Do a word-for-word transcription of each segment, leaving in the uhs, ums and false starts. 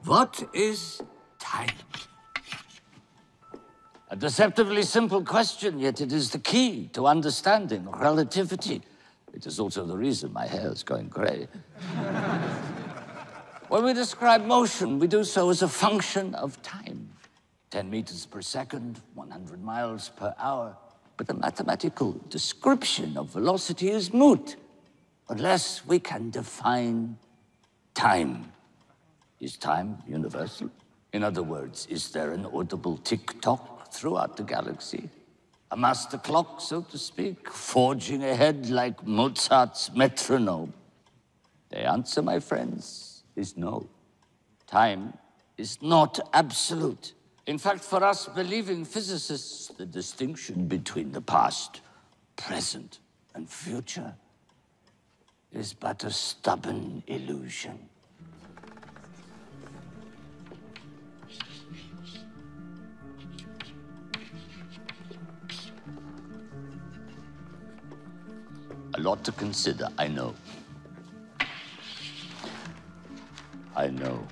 What is time? A deceptively simple question, yet it is the key to understanding relativity. It is also the reason my hair is going gray. When we describe motion, we do so as a function of time. ten meters per second, one hundred miles per hour. But the mathematical description of velocity is moot unless we can define time. Is time universal? In other words, is there an audible tick-tock throughout the galaxy? A master clock, so to speak, forging ahead like Mozart's metronome? The answer, my friends, is no. Time is not absolute. In fact, for us believing physicists, the distinction between the past, present, and future is but a stubborn illusion. A lot to consider, I know. I know.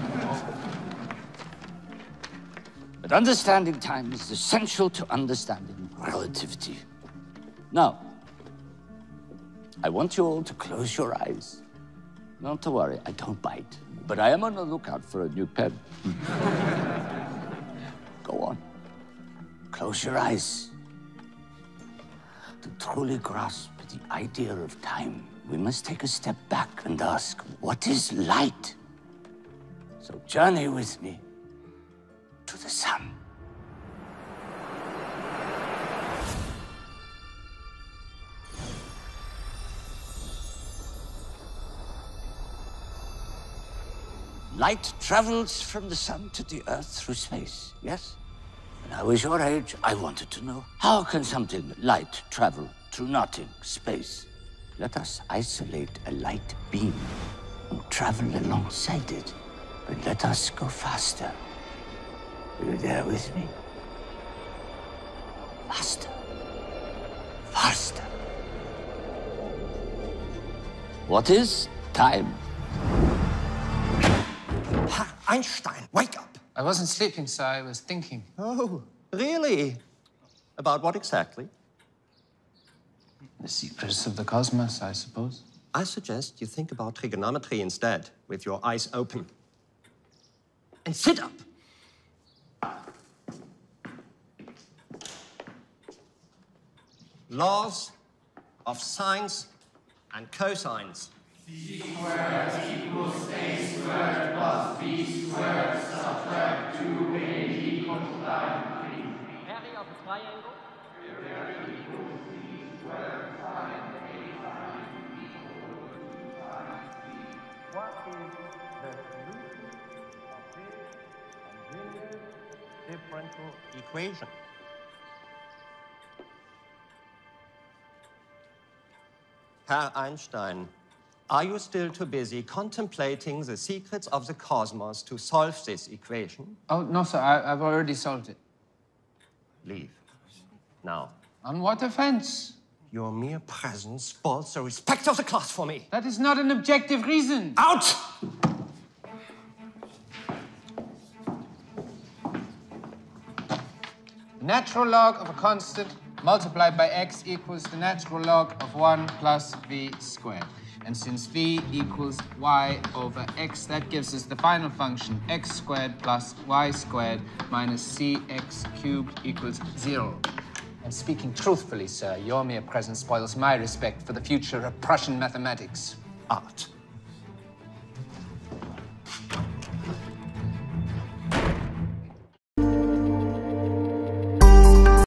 But understanding time is essential to understanding relativity. Now, I want you all to close your eyes. Not to worry, I don't bite. But I am on the lookout for a new pen. Go on. Close your eyes. To truly grasp the idea of time, we must take a step back and ask, what is light? So journey with me to the sun. Light travels from the sun to the earth through space, yes? When I was your age, I wanted to know, how can something light travel through nothing, space? Let us isolate a light beam and travel alongside it, but let us go faster. Are you there with me? Faster. Faster. What is time? Herr Einstein, wake up! I wasn't sleeping, sir. I was thinking. Oh, really? About what exactly? The secrets of the cosmos, I suppose. I suggest you think about trigonometry instead, with your eyes open. And sit up! Laws of sines and cosines. C squared equals a squared plus b squared subtract two a equals nine. Area of a triangle? Area equals b squared sine a sine equals sine b. What is the solution of this Arrhenius differential Equation. Herr Einstein, are you still too busy contemplating the secrets of the cosmos to solve this equation? Oh, no, sir. I, I've already solved it. Leave. Now. On what offense? Your mere presence spoils the respect of the class for me. That is not an objective reason. Out! The natural log of a constant multiplied by x equals the natural log of one plus v squared. And since v equals y over x, that gives us the final function x squared plus y squared minus cx cubed equals zero. And speaking truthfully, sir, your mere presence spoils my respect for the future of Prussian mathematics. Out.